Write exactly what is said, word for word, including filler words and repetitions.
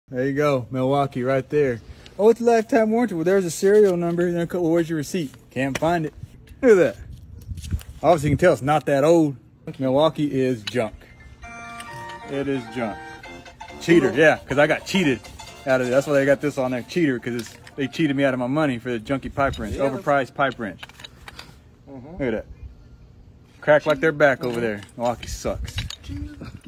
There you go, Milwaukee right there. Oh, it's a lifetime warranty. Well, there's a serial number. Then, well, where's your receipt? Can't find it. Look at that. Obviously, you can tell it's not that old. Milwaukee is junk. It is junk. Cheater, yeah, because I got cheated out of it. That's why they got this on there, cheater, because they cheated me out of my money for the junky pipe wrench, yeah, overpriced pipe wrench. Uh-huh. Look at that. Cracked like their back over there. Milwaukee sucks.